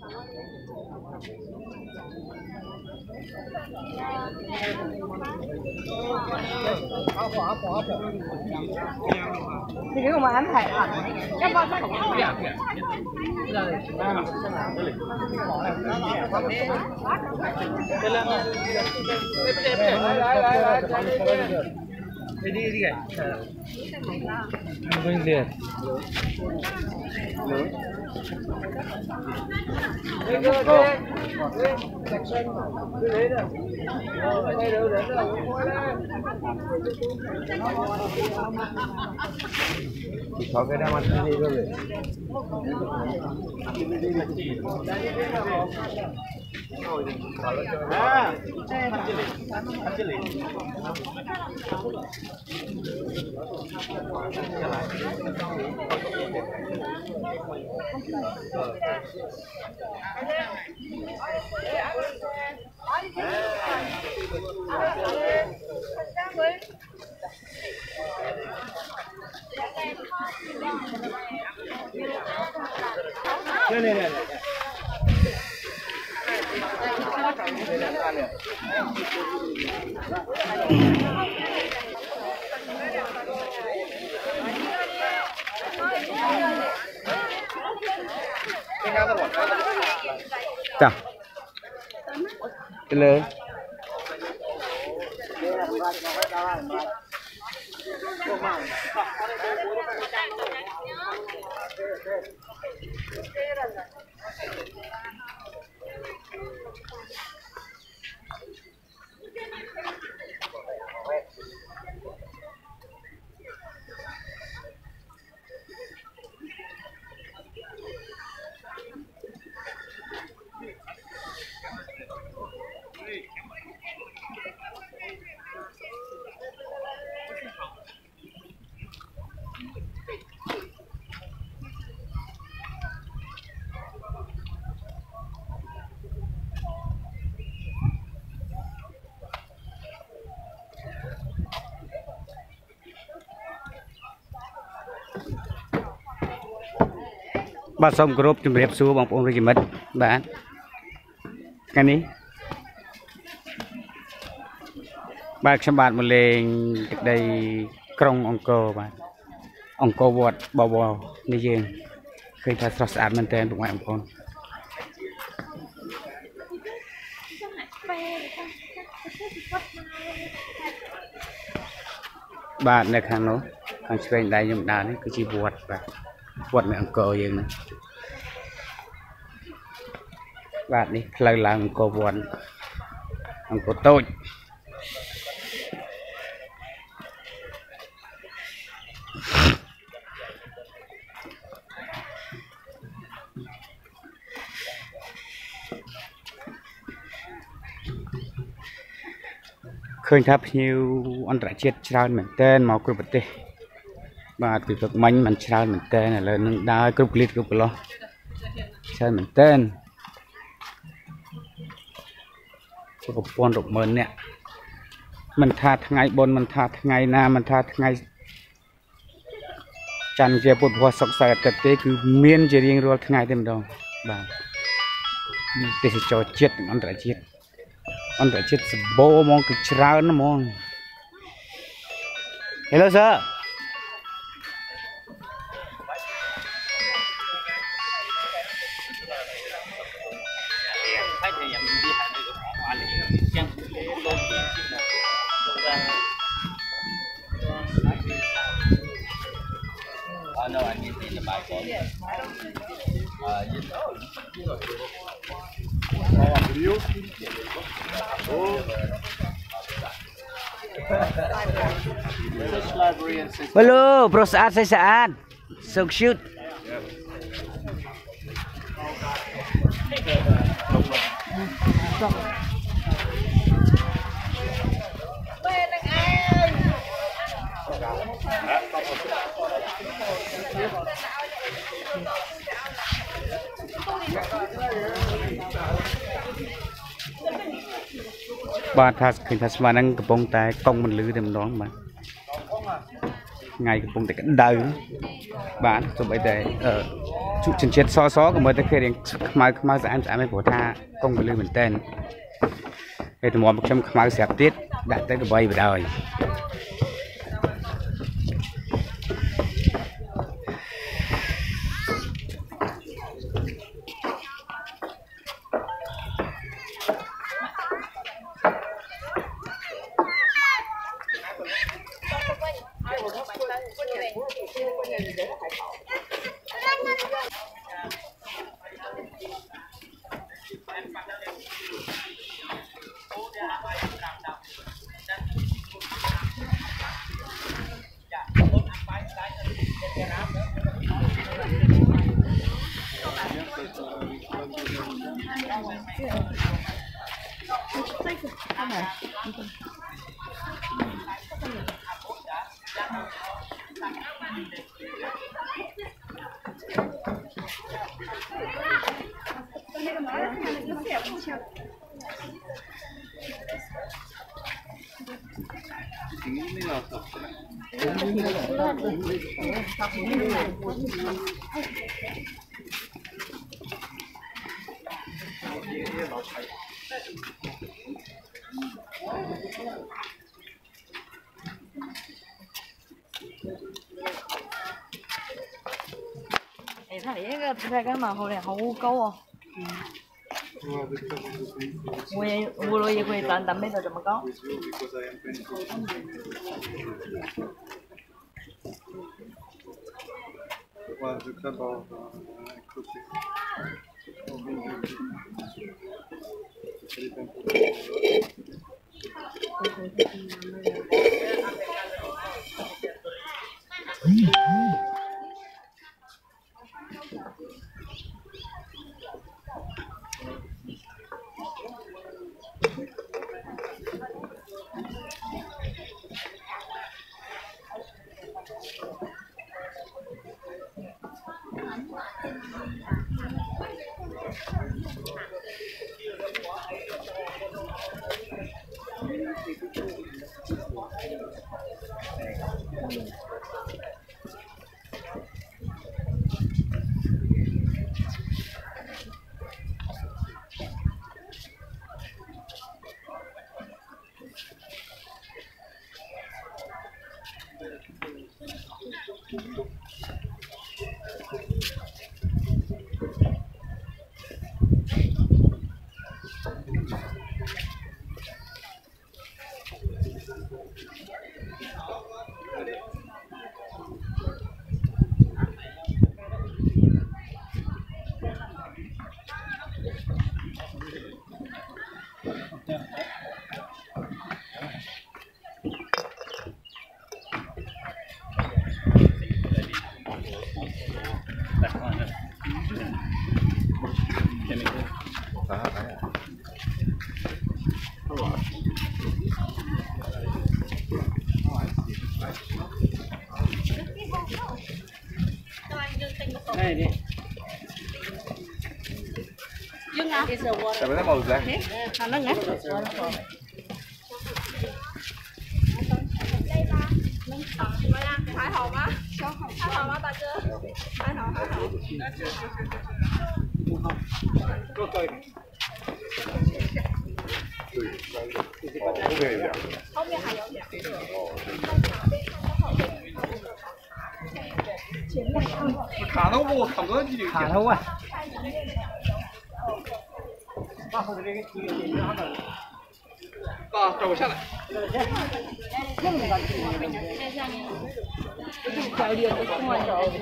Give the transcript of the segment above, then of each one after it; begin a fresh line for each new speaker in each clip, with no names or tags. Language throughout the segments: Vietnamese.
thì cái mà anh thẻ hả? Chắc bao nhiêu cũng
đi đi cái liền có cái đam ăn đi rồi này chào cái lớn bà xong group chụp đẹp xua bằng phong mất bạn cái này bà xem bạn một lên đây krong ông cô vọt bò như vậy khi ta sắp ăn mình tên của ngoại ông con bạn này khang nó khang chơi đây nhưng đàn ấy cứ chỉ vọt và vọt mẹ ông cô vậy này bạn đi lời là ông cô vọt ông cô tôi khơi tháp nhiều anh đã chết trao mình tên màu cướp bật và từ vực mình trao mình tên là lên đá cướp lít cướp lo trao mình tên có con độc mơn nè mình tha ngày bồn mình tha ngày na mình tha ngày chăn về bột hoa sọc sài tết cứ miên chỉ riêng rồi ngày thêm đâu và để cho chết anh đã chết bố mong cái trao nó mong hello sir no, I need to buy hello, bro saat saya saat so shoot ba thas khi thas mà đang cái bông tai công mình lư thêm đó mà ngày cái bông tai cái đời bán cho bây giờ chút chân chết so của mới tới khi đến mai sẽ ăn mấy bữa tha công cái lưới mình tên thì tụi một trăm mai xẹp tiết đặt tới cái bay vào đời
thấy cái màu hồi này hậu câu à mua lo gì quay tận tầm bây giờ mà có dương à
tại vì nó màu da
nó ngắt phải hồn á phải hồn á ta chưa phải hồn không nghe hay
khả đâu mua thằng đó gì khả đâu à trầu下来
教练都从来都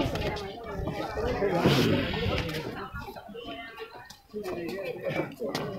不理。